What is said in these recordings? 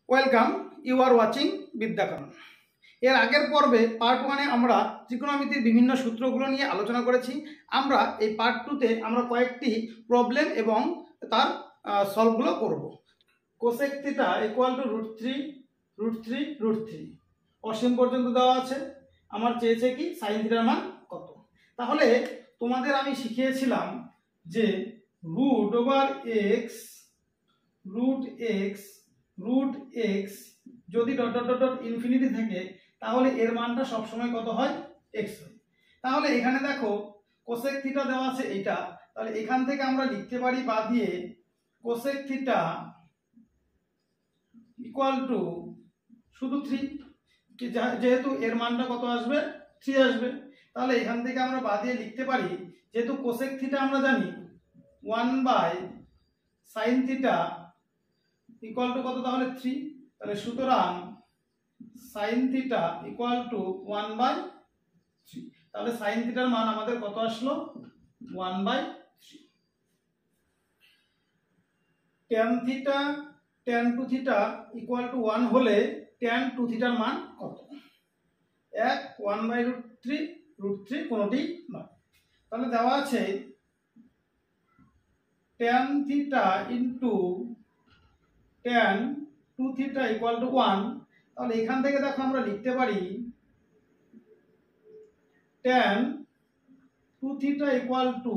Welcome, you are watching Vidyakaran. এর আগের পর্বে পার্ট 1-এ আমরা ত্রিকোণমিতির বিভিন্ন সূত্রগুলো নিয়ে আলোচনা করেছি। আমরা এই পার্ট 2-তে আমরা কয়েকটি প্রবলেম এবং তার সলভগুলো করব। কোসেক থিটা ইকুয়াল টু √3 অসীম পর্যন্ত দেওয়া আছে। আমার চেয়েছে কি সাইন থিটার মান কত। তাহলে তোমাদের আমি শিখিয়েছিলাম যে √x যদি dot dot dot dot infinity থাকে তাহলে এর মানটা সবসময় কত হয়? x হয়। তাহলে এখানে দেখো কোসেক থিটা দেওয়া আছে এইটা, তাহলে এখান থেকে আমরা লিখতে পারি বা দিয়ে কোসেক থিটা ইকুয়াল টু শুধু 3, যেহেতু এর মানটা কত আসবে? 3 আসবে। তাহলে এখান থেকে আমরা বা দিয়ে লিখতে পারি, যেহেতু কোসেক থিটা আমরা জানি 1/sin থিটা ইকুয়াল টু কত? তাহলে 3। তাহলে সুতরাং sin থিটা ইকুয়াল টু 1/3। তাহলে sin থিটার মান আমাদের কত আসলো? 1/3। tan theta tan two theta equal to 1 হলে tan টু থিটার মান কত? 1/√3 কোনটি নয়। তাহলে দেওয়া আছে tan theta into tan two theta equal to 1। তাহলে এখান থেকে দেখো আমরা লিখতে পারি tan two theta equal to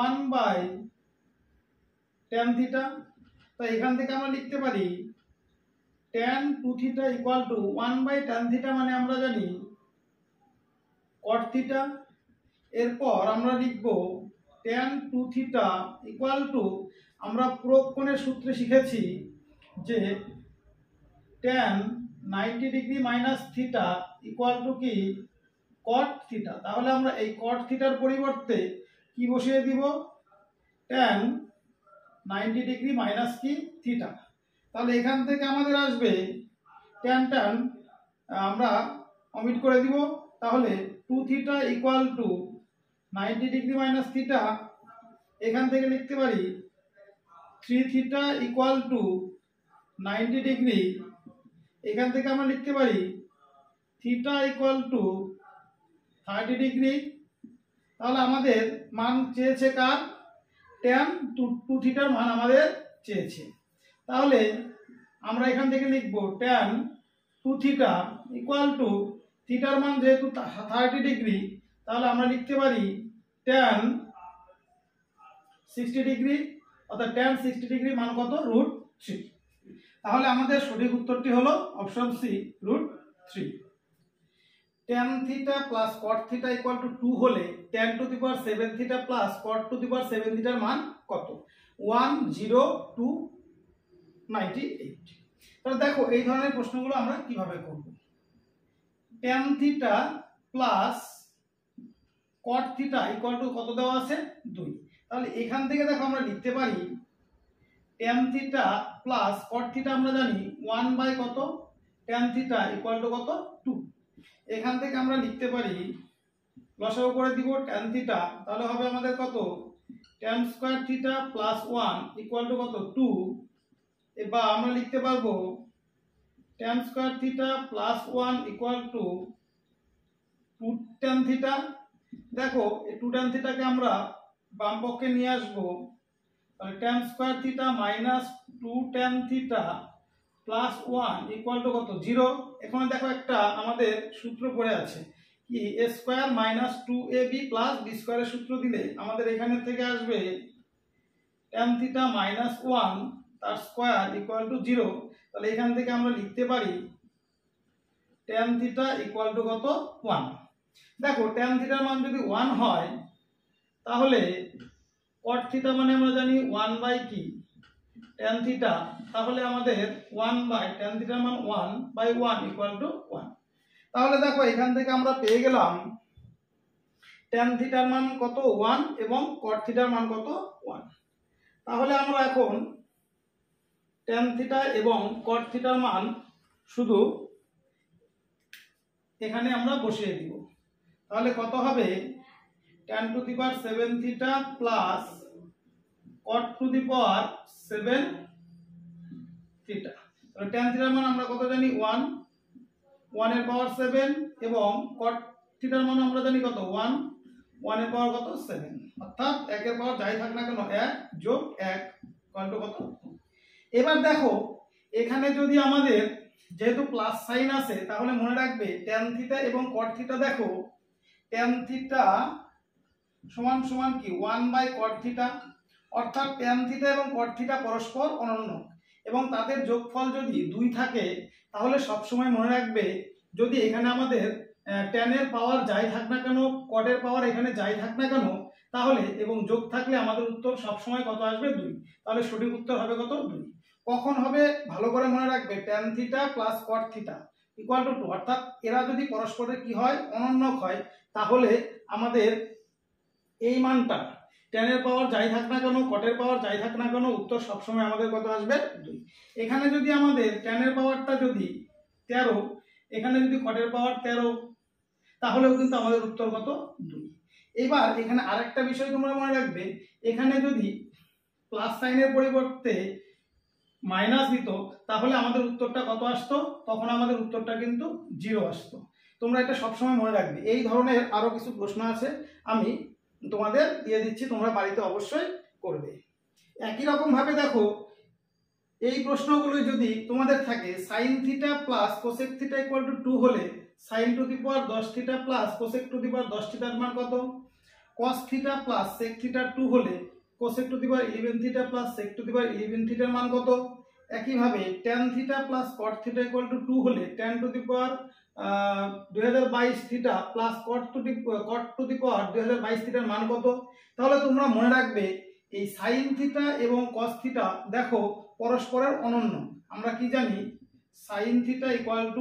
1/tan theta. তাই এখান থেকে আমরা লিখতে পারি tan two theta equal to 1/tan theta মানে আমরা জানি cot থিটা। এরপর আমরা লিখব tan two theta equal to, আমরা প্রোগ কোণের সূত্রে শিখেছি যে tan 90 degree minus theta equal to কি? cot theta. তাহলে আমরা এই cot থিটার পরিবর্তে কি বসিয়ে দিব? tan 90 ডিগ্রি মাইনাস কি? থিটা। তাহলে এখান থেকে আমাদের আসবে tan আমরা অমিট করে দিব। তাহলে 2 theta equal to 90 degree minus theta. এখান থেকে লিখতে পারি 3 থিটা ইকুয়াল টু 90 ডিগ্রি। এখান থেকে আমরা লিখতে পারি থিটা ইকুয়াল টু 30 ডিগ্রি। তাহলে আমাদের মান চেয়েছে কার? tan টু থিটার মান আমাদের চেয়েছে। তাহলে আমরা এখান থেকে লিখব tan two theta equal to, থিটার মান যেহেতু 30 ডিগ্রি, তাহলে আমরা লিখতে পারি tan 60 ডিগ্রি, অর্থাৎ tan 60 ডিগ্রি মান কত? √3। তাহলে আমাদের সঠিক উত্তরটি হলো option C, √3। tan theta plus cot theta equal to 2 হলে tan two the power 7 theta plus cot two the power 7 থিটার মান কত? 10298। তাহলে দেখো এই ধরনের প্রশ্নগুলো আমরা কিভাবে করব। tan theta plus cot theta equal to কত দেওয়া আছে? 2। তাহলে এখান থেকে দেখো আমরা লিখতে পারি tan theta plus cot theta আমরা জানি 1 বাই কত? tan থিটা ইকুয়াল টু কত? 2। এখান থেকে আমরা লিখতে পারি, লসাগু করে দিব tan থিটা, তাহলে হবে আমাদের কত? tan square theta plus 1 equal to কত? 2। এবার আমরা লিখতে পারবো tan square theta plus 1 equal to 2 tan theta. দেখো এই 2 tan থিটাকে আমরা বাম পক্ষে নিয়ে আসবো। তাহলে tan square theta minus 2 tan theta plus 1 equal to কত? 0। এখানে দেখো একটা আমাদের সূত্র পড়ে আছে কি? a square minus 2ab plus b স্কয়ারের সূত্র দিলে আমাদের এখানে থেকে আসবে tan থিটা মাইনাস 1 তার স্কয়ার ইকুয়াল টু 0। তাহলে এখান থেকে আমরা লিখতে পারি tan থিটা ইকুয়াল টু কত? 1। দেখো tan থিটার মান যদি 1 হয় তাহলে cot থিটা মানে আমরা জানি 1 বাই কি? tan theta. তাহলে আমাদের 1 বাই tan থিটার মান 1 বাই 1 ইকুয়াল টু 1। তাহলে দেখো এখান থেকে আমরা পেয়ে গেলাম tan থিটার মান কত? 1 এবং cot থিটার মান কত? 1। তাহলে আমরা এখন tan থিটা এবং cot থিটার মান শুধু এখানে আমরা বসিয়ে দিব। তাহলে কত হবে? tan two the power 7 theta plus cot two the power 7 theta. তাহলে tan থিটার মান আমরা কত জানি 1, 1 এর পাওয়ার 7 এবং cot থিটার মান আমরা জানি কত 1, 1 এর পাওয়ার কত 7, অর্থাৎ 1 এর পাওয়ার যাই থাক না কেন 1 যোগ 1 কত কত। এবার দেখো এখানে যদি আমাদের যেহেতু প্লাস সাইন আছে তাহলে মনে রাখবে tan থিটা এবং cot থিটা, দেখো tan থিটা সমান সমান কি 1/cot থিটা, অর্থাৎ tan থিটা এবং cot থিটা পরস্পর অনন্য এবং তাদের যোগফল যদি 2 থাকে তাহলে সব সময় মনে রাখবে যদি এখানে আমাদের tan এর পাওয়ার যাই থাক না কেন cot এর পাওয়ার এখানে যাই থাক না কেন তাহলে এবং যোগ থাকলে আমাদের উত্তর সব সময় কত আসবে 2, তাহলে সঠিক উত্তর হবে কত 2। কখন হবে ভালো করে মনে রাখবে tan theta plus cot theta equal to 2, অর্থাৎ এরা যদি পরস্পরের কি হয় অনন্যক হয় তাহলে আমাদের এই মানটা tan এর পাওয়ার যাই থাক না কেন cot এর পাওয়ার যাই থাক না কেন উত্তর সবসময় আমাদের কত আসবে 2। এখানে যদি আমাদের tan এর পাওয়ারটা যদি 13, এখানে যদি cot এর পাওয়ার 13 তাহলেও কিন্তু আমাদের উত্তর কত 2। এবার এখানে আরেকটা বিষয় তোমরা মনে রাখবে, এখানে যদি প্লাস সাইনের পরিবর্তে মাইনাস দিত তাহলে আমাদের উত্তরটা কত আসতো, তখন আমাদের উত্তরটা কিন্তু 0 আসতো। তোমরা এটা সবসময় মনে রাখবে। এই ধরনের আরো কিছু প্রশ্ন আছে আমি তোমাদের দিয়ে দিচ্ছি, তোমরা বাড়িতে অবশ্যই করবে। একই রকম ভাবে দেখো এই প্রশ্নগুলো যদি তোমাদের থাকে sin theta plus cosec theta equal to 2 হলে sin to the power 10 theta plus cosec to the power 10 থিটার মান কত, cos theta plus sec theta 2 হলে cosec to the power 11 theta plus sec to the power 11 থিটার মান কত। একইভাবে tan theta plus cot theta equal to 2 হলে tan two the power 2022 theta plus cot two the power 2022 থিটার মান কত। তাহলে তোমরা মনে রাখবে এই sin থিটা এবং cos থিটা দেখো পরস্পরের অনন্য, আমরা কি জানি sin theta equal to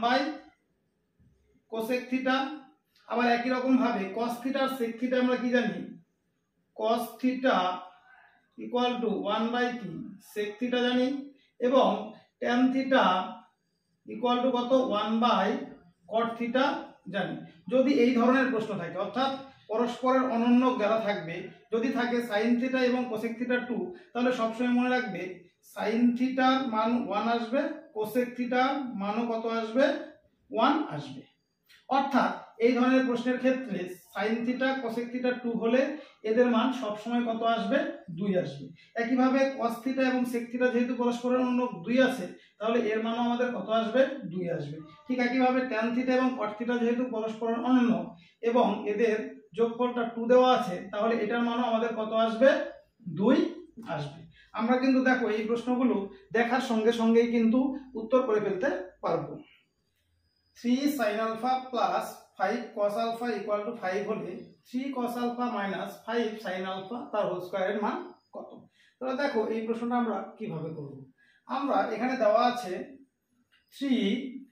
1/cosec theta, আবার একই রকম ভাবে cos থিটা আর sec থিটা আমরা কি জানি cos theta equal to 1/sec theta জানি এবং tan থিটা ইকুয়াল টু কত 1/cot থিটা জানি। যদি এই ধরনের প্রশ্ন থাকে অর্থাৎ পরস্পরের অনন্য যারা থাকবে, যদি থাকে sin থিটা এবং cosec থিটা 2 তাহলে সবসময় মনে রাখবে sin থিটার মান 1 আসবে, cosec থিটার মানও কত আসবে 1 আসবে। অর্থাৎ এই ধরনের প্রশ্নের ক্ষেত্রে sin থিটা cosec থিটা 2 হলে এদের মান সবসময় কত আসবে 2 আসবে। একইভাবে cos থিটা এবং sec থিটা যেহেতু পরস্পরের অনন্য 2 আছে তাহলে এর মানও আমাদের কত আসবে 2 আসবে। ঠিক একইভাবে tan থিটা এবং cot থিটা যেহেতু পরস্পরের অনন্য এবং এদের যোগফলটা 2 দেওয়া আছে তাহলে এটার মানও আমাদের কত আসবে 2 আসবে। আমরা কিন্তু দেখো এই প্রশ্নগুলো দেখার সঙ্গে সঙ্গেই কিন্তু উত্তর করে ফেলতে পারবো। 3 sin alpha plus 5 cos alpha equal to 5 হলে 3 cos alpha minus 5 sin alpha তার হোল স্কয়ারের মান কত। তাহলে দেখো এই প্রশ্নটা আমরা কিভাবে করব। আমরা এখানে দেওয়া আছে 3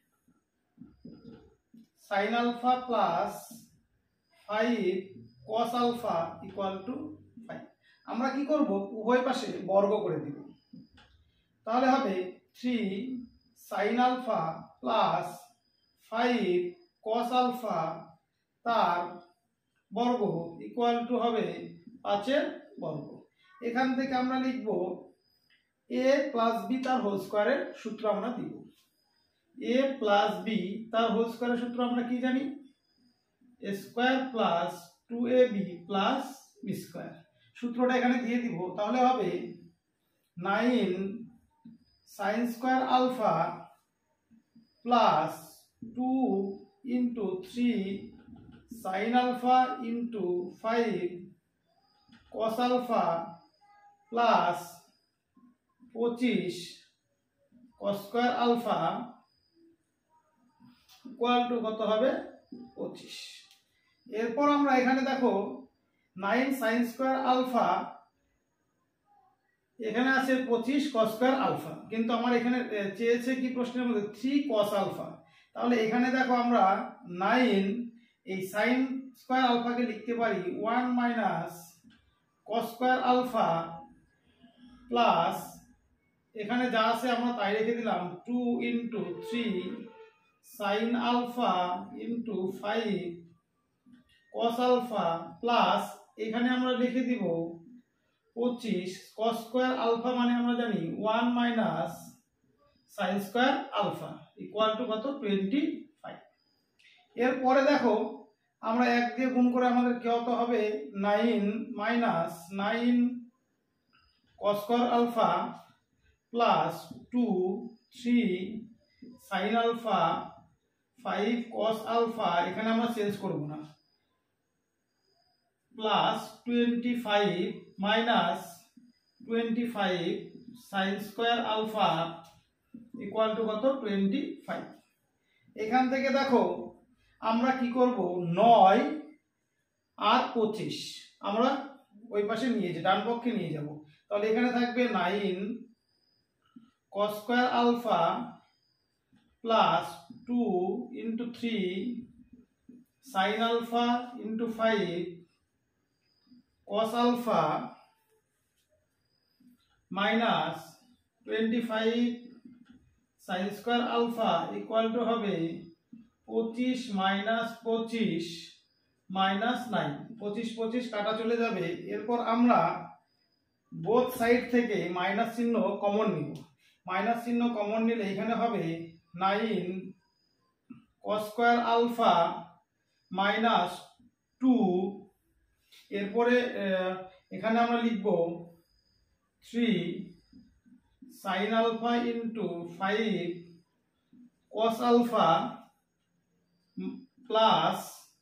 sin alpha plus 5 cos alpha equal to 5। আমরা কি করব উভয় পাশে বর্গ করে দিব, তাহলে হবে 3 sin alpha plus 5 cos alpha তার বর্গ ইকুয়াল টু হবে 5 এর বর্গ। এখান থেকে আমরা লিখব a প্লাস b তার হোল স্কয়ারের সূত্র আমরা দিব। a প্লাস b তার হোল স্কয়ারের সূত্র আমরা কি জানি a square plus 2ab plus b square. সূত্রটা এখানে দিয়ে দিব, তাহলে হবে 9 sin square alpha plus 2 into 3 sin alpha into 5 cos alpha plus 25 cos square alpha equal to কত হবে 25। এরপর আমরা এখানে দেখো 9 sin square alpha এখানে আছে 25 cos square alpha, কিন্তু আমার এখানে চেয়েছে কি প্রশ্নের মধ্যে 3 cos alpha। তাহলে এখানে দেখো আমরা 9 এই sin স্কয়ার আলফাকে লিখতে পারি 1 minus cos square alpha plus এখানে যা আছে আমরা তাই রেখে দিলাম 2 into 3 sin alpha into 5 cos alpha plus এখানে আমরা লিখে দিব 25 cos স্কয়ার আলফা মানে আমরা জানি 1 minus sine square alpha equal to কত 25। এরপরে দেখো আমরা 1 দিয়ে গুণ করে আমাদের কত হবে 9 minus 9 cos square alpha plus 2 3 sin alpha 5 cos alpha, এখানে আমরা চেঞ্জ করব না, plus 25 minus 25 sin square alpha equal to কত 25। এখান থেকে দেখো আমরা কি করব 9 আর 25 আমরা ওই পাশে নিয়ে যাব, ডান পক্ষে নিয়ে যাব, তাহলে এখানে থাকবে 9 cos square alpha plus 2 into 3 sin alpha into 5 cos alpha minus 25 sin square alpha equal to হবে 25 মাইনাস 25 মাইনাস 9, 25 25 কাটা চলে যাবে। এরপর আমরা বোথ সাইড থেকে মাইনাস চিহ্ন কমন নিব, মাইনাস চিহ্ন কমন নিলে এখানে হবে 9 cos স্কয়ার আলফা মাইনাস 2, এরপরে এখানে আমরা লিখব 3 sin alpha into 5 cos alpha plus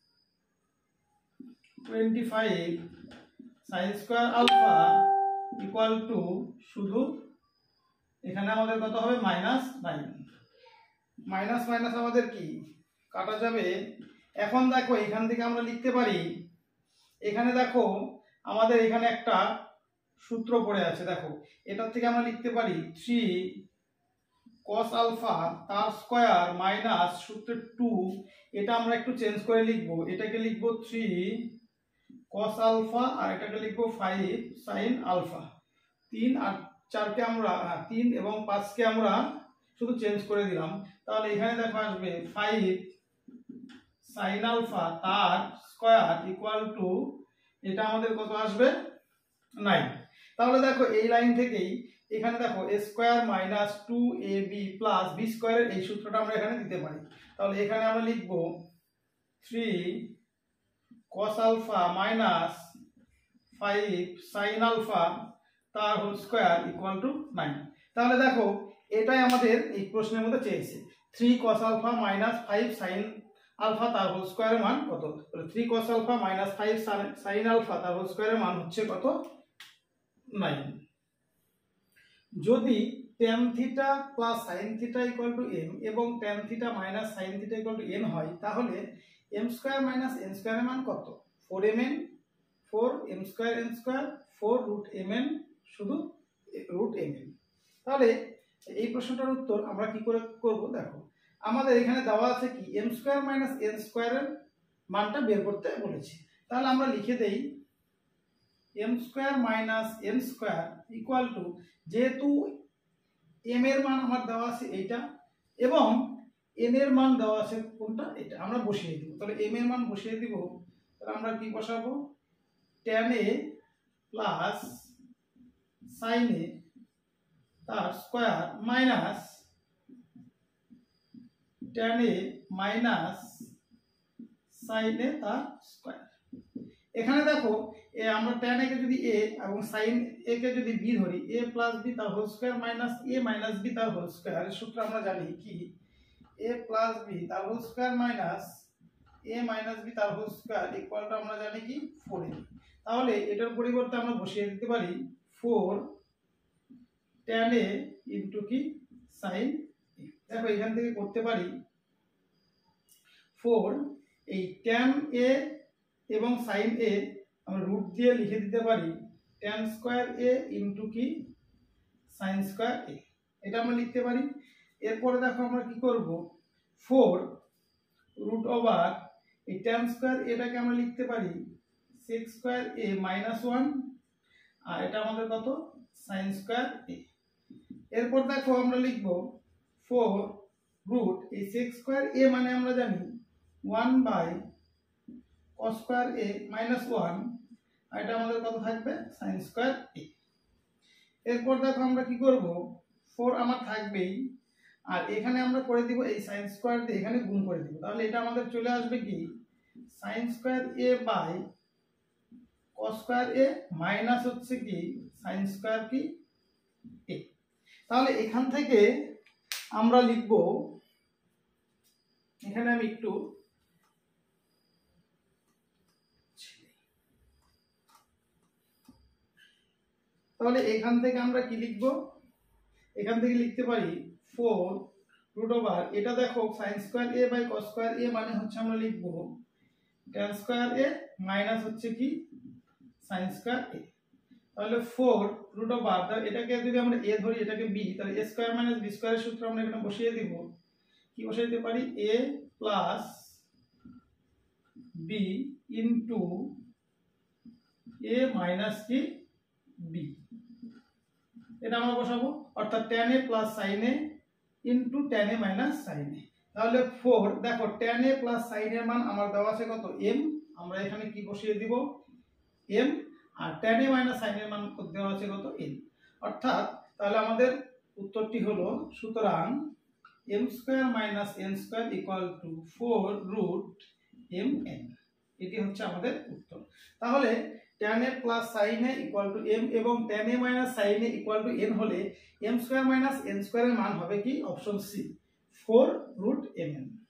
25 sin square alpha equal to শুধু এখানে আমাদের কত হবে মাইনাস 9, মাইনাস মাইনাস আমাদের কি কাটা যাবে। এখন দেখো এখান থেকে আমরা লিখতে পারি, এখানে দেখো আমাদের এখানে একটা সূত্র পড়ে আছে, দেখো এটার থেকে আমরা লিখতে পারি 3 cos আলফা তার স্কয়ার মাইনাস সূত্র 2, এটা আমরা একটু চেঞ্জ করে লিখব, এটাকে লিখব 3 cos আলফা আর এটাকে লিখব 5 sin আলফা। 3 আর 4 কে আমরা 3 এবং 5 কে আমরা শুধু চেঞ্জ করে দিলাম, তাহলে এখানে দেখো আসবে 5 sin আলফা তার স্কয়ার ইকুয়াল টু এটা আমাদের কত আসবে 9। তাহলে দেখো এই লাইন থেকেই এখানে দেখো a square minus 2ab plus b স্কয়ারের এই সূত্রটা আমরা এখানে দিতে পারি, তাহলে এখানে আমরা লিখব 3 cos alpha minus 5 sin alpha তার হোল স্কয়ার ইকুয়াল টু 9। তাহলে দেখো এটাই আমাদের এই প্রশ্নের মধ্যে চেয়েছে, 3 cos alpha minus 5 sin alpha তার হোল স্কয়ারের মান কত, 3 cos alpha minus 5 sin alpha তার হোল স্কয়ারের মান হচ্ছে কত 9। যদি tan theta plus sin theta equal to m এবং tan theta minus sin theta equal to n হয়, তাহলে m স্কয়ার মাইনাস n স্কয়ারের মান কত 4mn, 4m square n square 4 root mn, শুধু রুট mn। তাহলে এই প্রশ্নটার উত্তর আমরা কি করে করব, দেখো আমাদের এখানে দেওয়া আছে কি m স্কয়ার মাইনাস n স্কয়ারের মানটা বের করতে বলেছে, তাহলে আমরা লিখে দেই m square minus n square equal to, যেহেতু m এর মান আমার দেওয়া আছে এইটা এবং n এর মান দেওয়া আছে কোনটা এটা, আমরা বসিয়ে দিব, তাহলে m এর মান বসিয়ে দিব, তাহলে আমরা কি বসাবো tan a plus sin a তার square minus tan a minus sin a তার স্কয়ার। এখানে দেখো আমরা tan a কে যদি a এবং sin a কে যদি b ধরি, a প্লাস b তার whole square minus a minus b তার হোল স্কয়ার, এর সূত্র আমরা জানি কি a প্লাস b তার whole square minus a minus b তার হোল স্কয়ার ইকুয়াল টু আমরা জানি কি 4a। তাহলে এটার পরিবর্তে আমরা বসিয়ে দিতে পারি 4 tan a ইনটু কি sin a। দেখো এখান থেকে করতে পারি 4 এই tan a এবং sin a আমরা রুট দিয়ে লিখে দিতে পারি tan স্কয়ার a ইনটু কি sin স্কয়ার a, এটা আমরা লিখতে পারি। এরপরে দেখো আমরা কি করব 4 রুট ওভার এই tan স্কয়ার এটাকে আমরা লিখতে পারি sec স্কয়ার a মাইনাস 1 আর এটা আমাদের কত sin স্কয়ার a। এরপর দেখো আমরা লিখব 4 রুট এই sec স্কয়ার a মানে আমরা জানি 1 by cos square a minus 1 আর এটা আমাদের কত থাকবে sin স্কয়ার a। এরপর দেখো আমরা কি করব 4 আমার থাকবেই আর এখানে আমরা করে দিব এই sin স্কয়ার দিয়ে এখানে গুণ করে দিব, তাহলে এটা আমাদের চলে আসবে কি sin square a by cos square a minus হচ্ছে কি sin স্কয়ার কি a। তাহলে এখান থেকে আমরা লিখব, এখানে আমি একটু তাহলে এখান থেকে আমরা কি লিখব, এখান থেকে লিখতে পারি 4 রুট ওভার, এটা দেখো sin square a by cos square a মানে হচ্ছে আমরা লিখব tan স্কয়ার a মাইনাস হচ্ছে কি sin স্কয়ার a। তাহলে 4 রুট ওভার, এটাকে যদি আমরা a ধরি এটাকে b, তাহলে a স্কয়ার মাইনাস b স্কয়ারের সূত্র আমরা এখানে বসিয়ে দিব, কি বসিয়ে দিতে পারি a plus b into a minus কি b, এটা আমরা বসাবো, অর্থাৎ tan a plus sin a into tan a minus sin a। তাহলে 4 দেখো tan a প্লাস sin এর মান আমার দেওয়া আছে কত m, আমরা এখানে কি বসিয়ে দিব m, আর tan a মাইনাস sin এর মান দেওয়া আছে কত n, অর্থাৎ তাহলে আমাদের উত্তরটি হলো, সুতরাং m square minus n square equal to 4 root mn, এটি হচ্ছে আমাদের উত্তর। তাহলে tan a plus sin a equal to m এবং tan a minus sin a equal to n হলে m স্কয়ার মাইনাস n স্কয়ারের মান হবে কি অপশন সি 4 রুট mn।